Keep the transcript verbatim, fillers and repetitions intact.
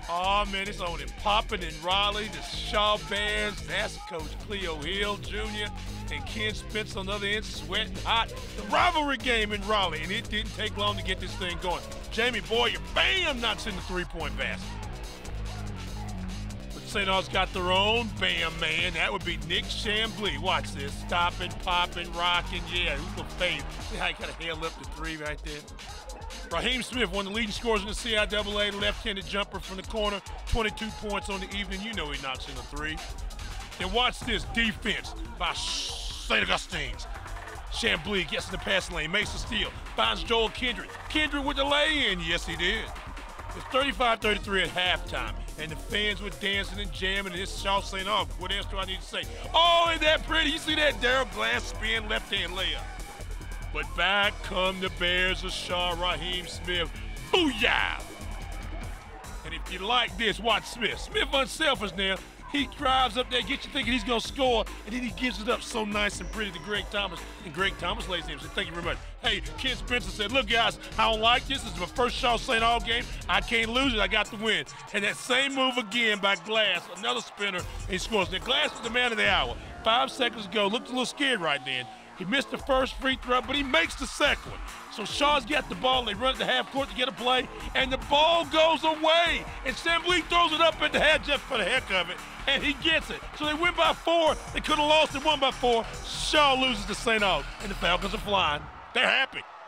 Oh, man, it's on and popping in Raleigh. The Shaw Bears, that's Coach Cleo Hill Junior and Ken Spence on the other end, sweating hot. The rivalry game in Raleigh, and it didn't take long to get this thing going. Jamie Boyer, bam, knocks in the three-point basket. But Saint Aug's got their own bam man. That would be Nick Chambly. Watch this. Stopping, popping, rocking. Yeah, who's going to fade? See how he kind of held up the three right there? Raheem Smith, one of the leading scorers in the C I A A, left-handed jumper from the corner, twenty-two points on the evening. You know he knocks in a three. And watch this defense by Saint Augustine's. Chambly gets in the passing lane, makes a steal, finds Joel Kendrick. Kendrick with the lay-in. Yes, he did. It's thirty-five thirty-three at halftime, and the fans were dancing and jamming, and it's Shaw Saint Aug. What else do I need to say? Oh, ain't that pretty? You see that Daryl Glass spin left-hand layup. But back come the Bears of Shaw, Raheem Smith. Booyah! And if you like this, watch Smith. Smith unselfish now. He drives up there, gets you thinking he's going to score, and then he gives it up so nice and pretty to Greg Thomas. And Greg Thomas lays in and said, thank you very much. Hey, Ken Spencer said, look, guys, I don't like this. This is my first Shaw Saint Aug game. I can't lose it. I got the win. And that same move again by Glass, another spinner, and he scores. Now, Glass is the man of the hour. Five seconds ago, looked a little scared right then. He missed the first free throw, but he makes the second one. So Shaw's got the ball, and they run to the half court to get a play, and the ball goes away. And Chambly throws it up in the head just for the heck of it, and he gets it. So they win by four. They could have lost and won by four. Shaw loses to Saint Aug, and the Falcons are flying. They're happy.